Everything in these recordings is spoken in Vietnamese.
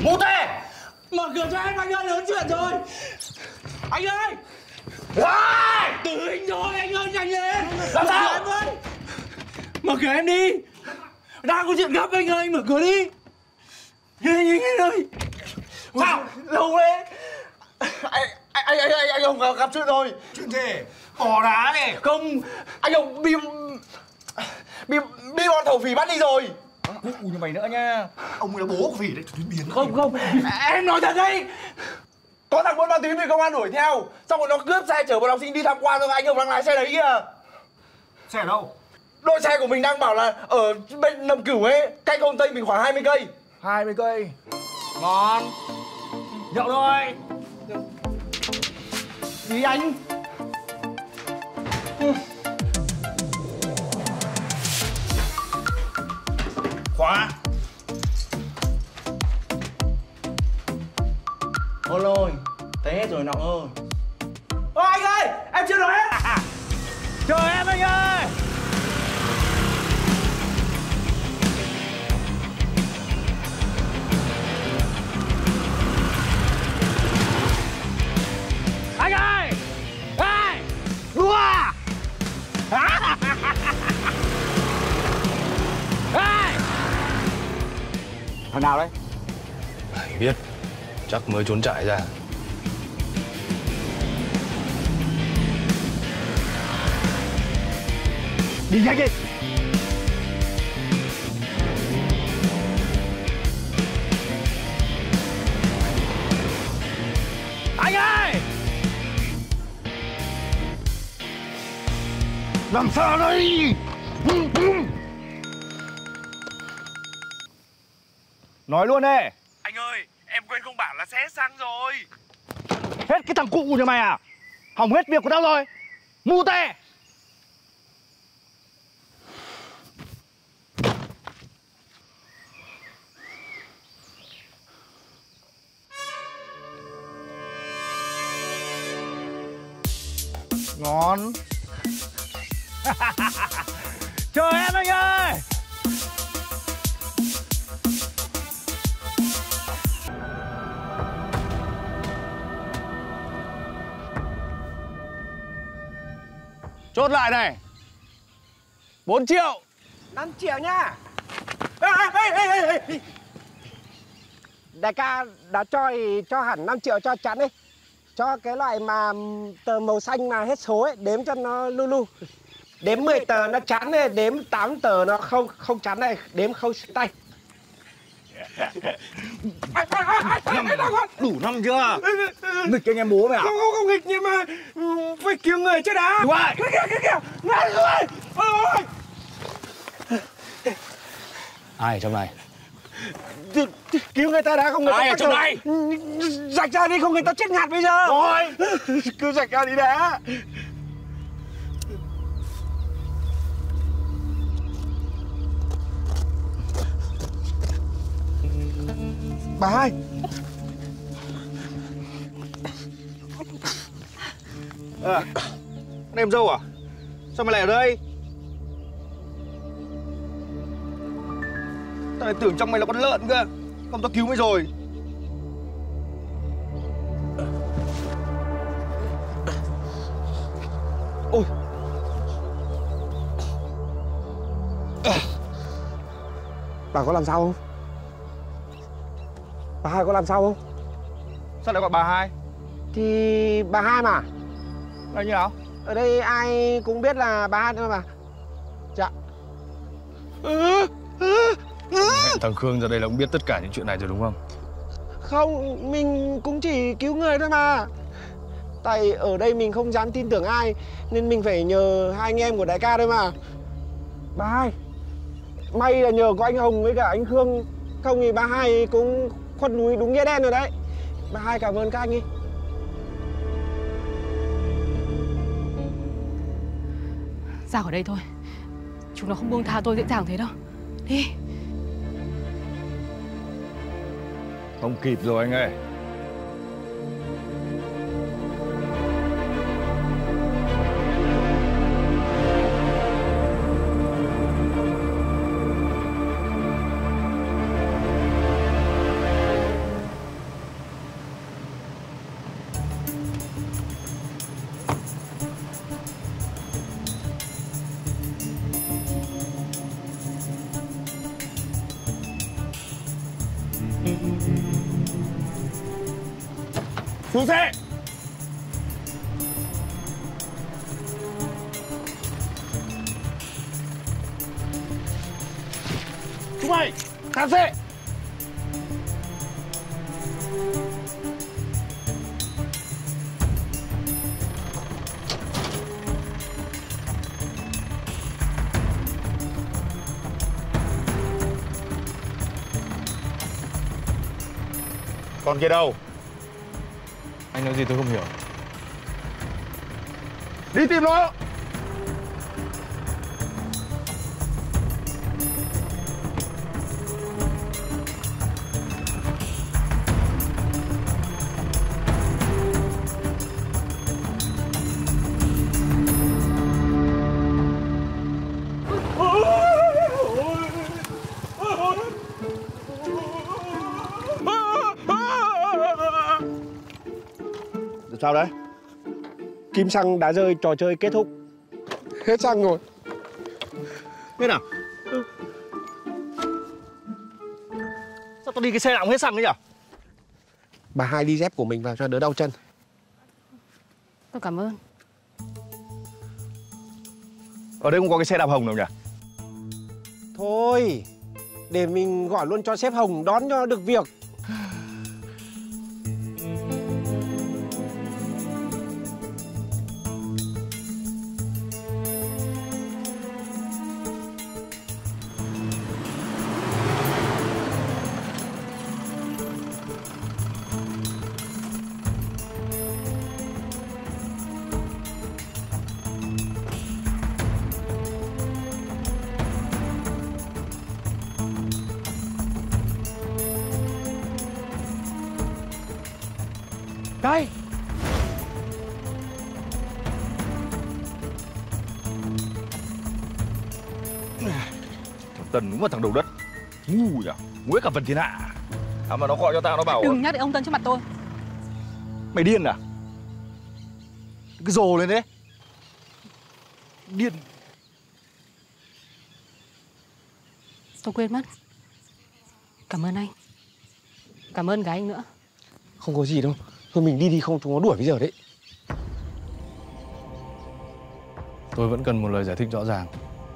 Mụ tè! Mở cửa cho em, anh ơi, lớn chuyện rồi. Anh ơi! Tử hình rồi, anh ơi, nhanh lên. Làm sao? Em ơi! Mở cửa em đi. Đang có chuyện gấp anh ơi, mở cửa đi. Nhanh ơi. Sao? Lâu đấy. Anh Hùng gặp chuyện rồi. Chuyện gì? Bỏ đá này. Không, anh Hùng bị bọn thổ phỉ bắt đi rồi. Cụ như mày nữa nha. Ông ấy là bố của phỉ đấy, biến. Không, em nói thật đấy. Có thằng buôn ma túy bị công an đuổi theo, xong rồi nó cướp xe chở bọn học sinh đi tham quan, rồi anh Hùng đang lái xe đấy kìa. Xe ở đâu? Đội xe của mình đang bảo là ở bên Nậm Cửu ấy, cách Hồ Tây mình khoảng 20 cây. 20 cây. Ngon. Nhậu thôi. Đi anh. Khóa. Ôi lôi, thấy hết rồi Nọng ơi. Ôi anh ơi, em chưa nói hết. Chờ em anh ơi. Anh ơi! Ê! Đùa! Ê! Thằng nào đấy? Anh biết, chắc mới trốn trại ra. Đi nhanh đi! Anh ơi! Làm sao đây? Nói luôn đi! Anh ơi, em quên không bảo là sẽ sang rồi. Hết cái thằng cụ nhà mày à? Hỏng hết việc của tao rồi! Ngu tè! Ngon. Chờ em anh ơi. Chốt lại này. 4 triệu. 5 triệu nha. Đại ca đã cho thì cho hẳn 5 triệu cho chắn đi. Cho cái loại mà tờ màu xanh mà hết số ấy, đếm cho nó lu lu. Đếm 10 tờ nó chắn này, đếm 8 tờ nó không chắn này, đếm không tay. Đủ năm chưa? Nghịch anh em bố mày à? Không nghịch nhưng mà phải cứu người chứ đã. Đúng rồi. Kìa, ngay rồi. Ôi. Ai ở trong này? Cứu người ta đã, không người ta ai ở trong này? Rạch ra đi, không người ta chết ngạt bây giờ. Rồi. Cứ rạch ra đi đã. Bà hai. À, em dâu à? Sao mày lại ở đây? Tao lại tưởng trong mày là con lợn cơ. Không, tao cứu mày rồi. Ôi. Bà có làm sao không? Bà hai có làm sao không? Sao lại gọi bà hai? Thì bà hai mà. Là như nào? Ở đây ai cũng biết là bà hai thôi mà. Dạ. Hẹn thằng Khương ra đây là cũng biết tất cả những chuyện này rồi đúng không? Không, mình cũng chỉ cứu người thôi mà. Tại ở đây mình không dám tin tưởng ai, nên mình phải nhờ hai anh em của đại ca thôi mà. Bà hai, may là nhờ có anh Hồng với cả anh Khương, không thì bà hai cũng khuất núi đúng nghĩa đen rồi đấy. Bà hai cảm ơn các anh đi. Ra khỏi đây thôi. Chúng nó không buông tha tôi dễ dàng thế đâu. Đi. Không kịp rồi anh ơi. Xuống xe. Chúng mày, thang xe. Con kia đâu? Anh nói gì tôi không hiểu. Đi tìm nó. Sao đấy? Kim xăng đã rơi, trò chơi kết thúc. Hết xăng rồi. Biết nào? Sao tao đi cái xe nào cũng hết xăng đấy nhỉ? Bà Hai đi dép của mình vào cho đỡ đau chân. Tôi cảm ơn. Ở đây không có cái xe đạp hồng nào nhỉ? Thôi, để mình gọi luôn cho sếp Hồng đón cho được việc. Đây. Thằng Tân đúng là thằng đầu đất. Ngu nhỉ? Ngu cả phần thiên hạ. À mà nó gọi cho tao nó bảo Đừng nhắc đến ông Tân trước mặt tôi. mày điên à? Cứ rồ lên đấy. Điên. Tôi quên mất. Cảm ơn anh. Cảm ơn gái anh nữa. Không có gì đâu. Thôi mình đi không chúng nó đuổi bây giờ đấy. Tôi vẫn cần một lời giải thích rõ ràng.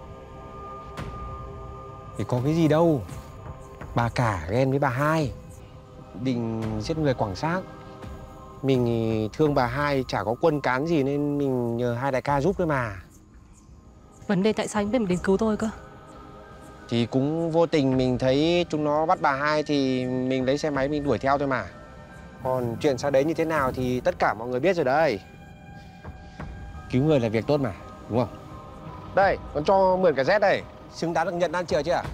Thì có cái gì đâu. Bà Cả ghen với bà Hai, định giết người quảng xác. Mình thì thương bà Hai chả có quân cán gì nên mình nhờ hai đại ca giúp thôi mà. Vấn đề tại sao anh biết mà đến cứu tôi cơ? Thì cũng vô tình mình thấy chúng nó bắt bà Hai thì mình lấy xe máy mình đuổi theo thôi mà. Còn chuyện sau đấy như thế nào thì tất cả mọi người biết rồi đấy. Cứu người là việc tốt mà, đúng không? Đây, còn cho mượn cả Z đây. Xứng đáng được nhận ăn chừa chưa?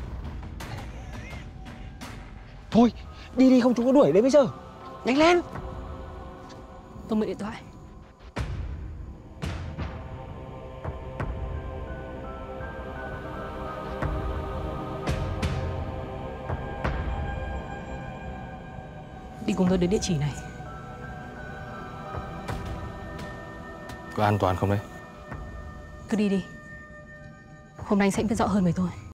Thôi, đi không chúng nó đuổi đến bây giờ. Nhanh lên. Tôi mượn điện thoại. Đi cùng tôi đến địa chỉ này. Có an toàn không đấy? Cứ đi đi. Hôm nay anh sẽ biết rõ hơn về tôi.